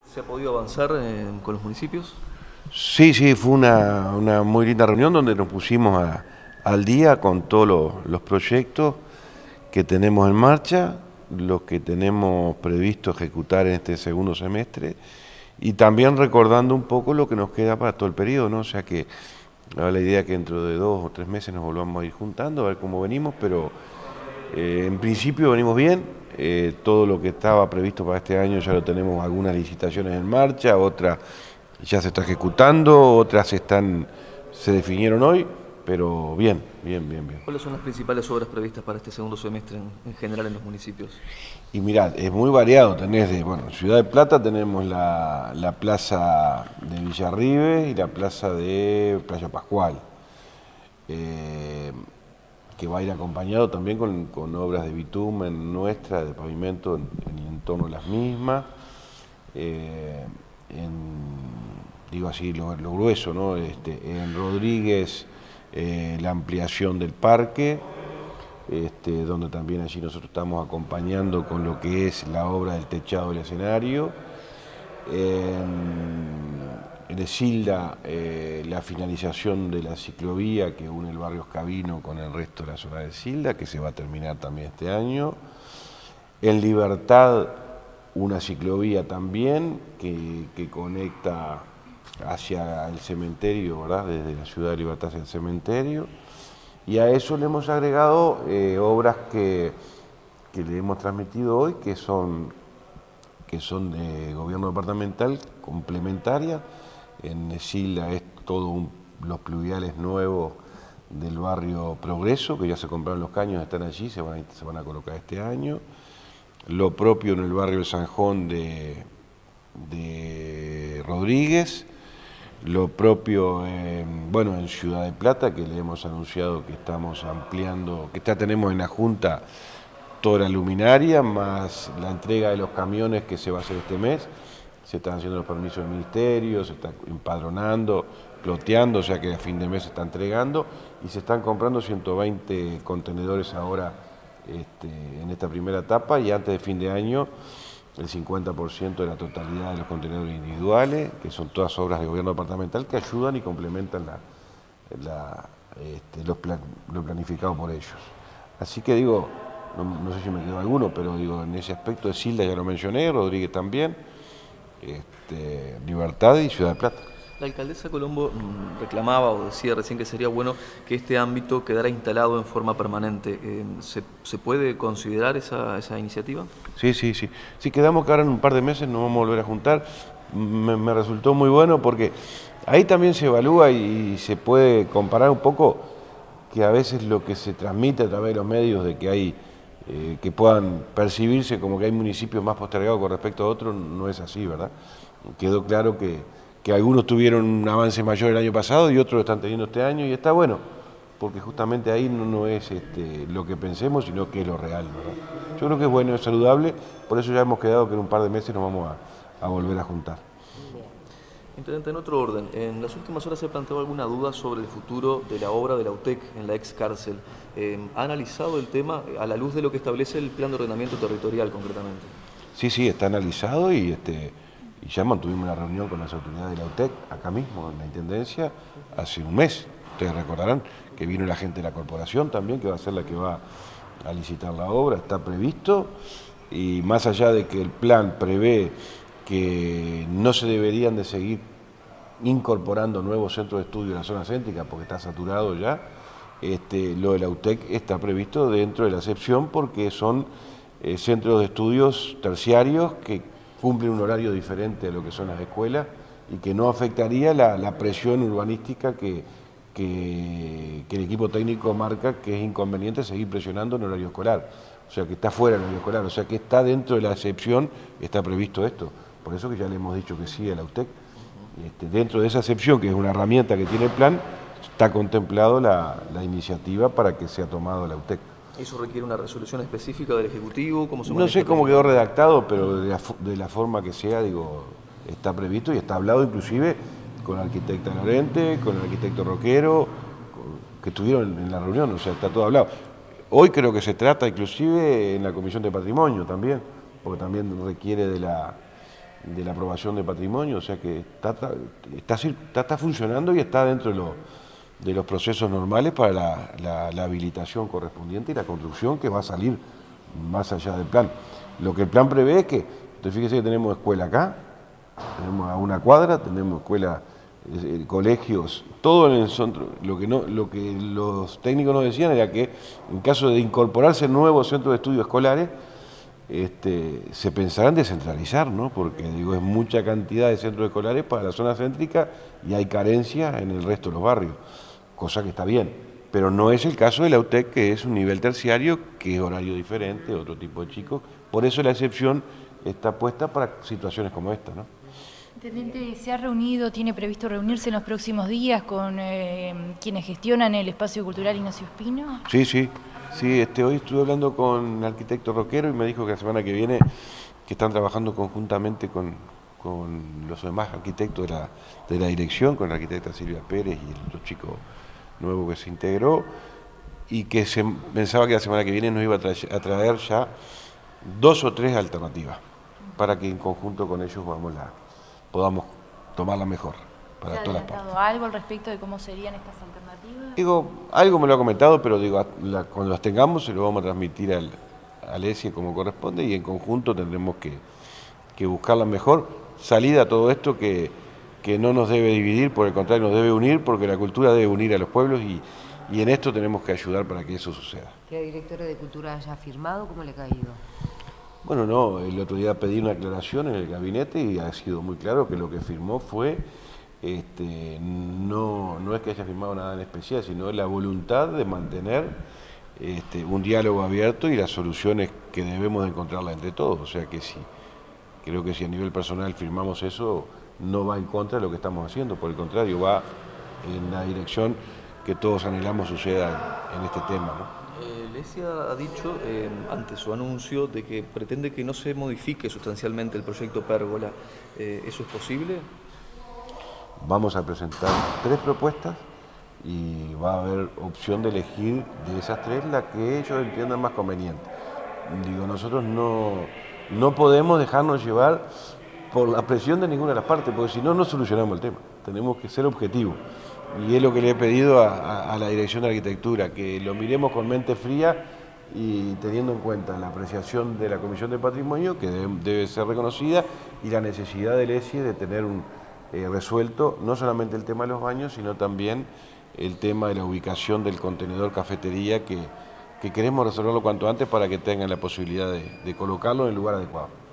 ¿Se ha podido avanzar con los municipios? Sí, sí, fue una muy linda reunión donde nos pusimos al día con todos los proyectos que tenemos en marcha, los que tenemos previsto ejecutar en este segundo semestre y también recordando un poco lo que nos queda para todo el periodo, ¿no? O sea que ahora la idea es que dentro de 2 o 3 meses nos volvamos a ir juntando, a ver cómo venimos, pero en principio venimos bien. Todo lo que estaba previsto para este año ya lo tenemos, algunas licitaciones en marcha, otras ya se está ejecutando, otras se definieron hoy, pero bien, bien, bien, bien. ¿Cuáles son las principales obras previstas para este segundo semestre en general en los municipios? Y mirad, es muy variado, tenés bueno, Ciudad de Plata tenemos la plaza de Villarribe y la plaza de Playa Pascual, que va a ir acompañado también con obras de bitumen nuestra, de pavimento en el entorno de las mismas. Digo así, lo grueso, ¿no? En Rodríguez, la ampliación del parque, donde también allí nosotros estamos acompañando con lo que es la obra del techado del escenario. En Esilda, la finalización de la ciclovía que une el barrio Escabino con el resto de la zona de Esilda, que se va a terminar también este año. En Libertad, una ciclovía también que conecta hacia el cementerio, ¿verdad? Desde la ciudad de Libertad hacia el cementerio. Y a eso le hemos agregado obras que le hemos transmitido hoy, que son de gobierno departamental, complementarias. En Esilda es los pluviales nuevos del barrio Progreso, que ya se compraron los caños, están allí, se van a colocar este año. Lo propio en el barrio del Sanjón de Rodríguez, lo propio en Ciudad de Plata, que le hemos anunciado que estamos ampliando, que ya tenemos en la Junta toda la luminaria, más la entrega de los camiones que se va a hacer este mes. Se están haciendo los permisos del ministerio, se está empadronando, ploteando, o sea que a fin de mes se está entregando, y se están comprando 120 contenedores ahora en esta primera etapa, y antes de fin de año el 50% de la totalidad de los contenedores individuales, que son todas obras de gobierno departamental que ayudan y complementan lo planificado por ellos. Así que digo, no sé si me quedó alguno, pero digo, en ese aspecto de Silda ya lo mencioné, Rodríguez también, Libertad y Ciudad de Plata. La alcaldesa Colombo reclamaba o decía recién que sería bueno que este ámbito quedara instalado en forma permanente. ¿Se puede considerar esa iniciativa? Sí, sí, sí. Sí, quedamos que ahora en un par de meses nos vamos a volver a juntar. Me resultó muy bueno porque ahí también se evalúa y se puede comparar un poco que a veces lo que se transmite a través de los medios de que hay que puedan percibirse como que hay municipios más postergados con respecto a otros, no es así, ¿verdad? Quedó claro que algunos tuvieron un avance mayor el año pasado y otros lo están teniendo este año, y está bueno, porque justamente ahí no es lo que pensemos, sino que es lo real, ¿verdad? Yo creo que es bueno, es saludable, por eso ya hemos quedado que en un par de meses nos vamos a volver a juntar. Intendente, en otro orden, en las últimas horas se ha planteado alguna duda sobre el futuro de la obra de la UTEC en la ex cárcel. ¿Ha analizado el tema a la luz de lo que establece el plan de ordenamiento territorial concretamente? Sí, sí, está analizado y ya mantuvimos una reunión con las autoridades de la UTEC, acá mismo en la Intendencia, hace un mes. Ustedes recordarán que vino la gente de la corporación también, que va a ser la que va a licitar la obra, está previsto, y más allá de que el plan prevé que no se deberían de seguir incorporando nuevos centros de estudio en la zona céntrica porque está saturado ya, lo de la UTEC está previsto dentro de la excepción porque son centros de estudios terciarios que cumplen un horario diferente a lo que son las escuelas y que no afectaría la presión urbanística que el equipo técnico marca que es inconveniente seguir presionando en horario escolar. O sea que está fuera del horario escolar, o sea que está dentro de la excepción, está previsto esto. Por eso que ya le hemos dicho que sí a la UTEC. Dentro de esa excepción, que es una herramienta que tiene el plan, está contemplado la iniciativa para que sea tomado la UTEC. ¿Eso requiere una resolución específica del Ejecutivo? No sé cómo quedó redactado, pero de la forma que sea, digo, está previsto y está hablado inclusive con la arquitecta Lorente, con el arquitecto Roquero, que estuvieron en la reunión, o sea, está todo hablado. Hoy creo que se trata inclusive en la Comisión de Patrimonio también, porque también requiere de de la aprobación de patrimonio, o sea que está funcionando y está dentro de los procesos normales para la habilitación correspondiente y la construcción que va a salir más allá del plan. Lo que el plan prevé es que, entonces fíjese que tenemos escuela acá, tenemos a una cuadra, tenemos escuela, colegios, todo en el centro. Lo que los técnicos nos decían era que en caso de incorporarse nuevos centros de estudios escolares, se pensará en descentralizar, ¿no? Porque digo, es mucha cantidad de centros escolares para la zona céntrica y hay carencia en el resto de los barrios, cosa que está bien, pero no es el caso de la UTEC, que es un nivel terciario, que es horario diferente, otro tipo de chicos, por eso la excepción está puesta para situaciones como esta, ¿no? Intendente, ¿se ha reunido, tiene previsto reunirse en los próximos días con quienes gestionan el espacio cultural Ignacio Espino? Sí, hoy estuve hablando con el arquitecto Roquero y me dijo que la semana que viene que están trabajando conjuntamente con los demás arquitectos de la dirección, con la arquitecta Silvia Pérez y el otro chico nuevo que se integró, y que se pensaba que la semana que viene nos iba a traer ya 2 o 3 alternativas para que en conjunto con ellos podamos tomarla mejor para todas las partes. ¿Se ha algo al respecto de cómo serían estas alternativas? Digo, algo me lo ha comentado, pero digo, cuando las tengamos se lo vamos a transmitir al ESIE como corresponde y en conjunto tendremos que buscar la mejor salida a todo esto que no nos debe dividir, por el contrario nos debe unir, porque la cultura debe unir a los pueblos y en esto tenemos que ayudar para que eso suceda. ¿Que la directora de Cultura haya firmado? ¿Cómo le ha caído? Bueno, no, el otro día pedí una aclaración en el gabinete y ha sido muy claro que lo que firmó fue, no es que haya firmado nada en especial, sino la voluntad de mantener un diálogo abierto y las soluciones que debemos de encontrarla entre todos. O sea que sí, creo que si a nivel personal firmamos eso, no va en contra de lo que estamos haciendo, por el contrario, va en la dirección que todos anhelamos suceda en este tema, ¿no? Lesia ha dicho ante su anuncio de que pretende que no se modifique sustancialmente el proyecto Pérgola. ¿Eso es posible? Vamos a presentar 3 propuestas y va a haber opción de elegir de esas 3 la que ellos entiendan más conveniente. Digo, nosotros no podemos dejarnos llevar por la presión de ninguna de las partes, porque si no, no solucionamos el tema. Tenemos que ser objetivos. Y es lo que le he pedido a la Dirección de Arquitectura, que lo miremos con mente fría y teniendo en cuenta la apreciación de la Comisión de Patrimonio, que debe ser reconocida, y la necesidad del ESIE de tener resuelto no solamente el tema de los baños, sino también el tema de la ubicación del contenedor cafetería, que queremos resolverlo cuanto antes para que tengan la posibilidad de colocarlo en el lugar adecuado.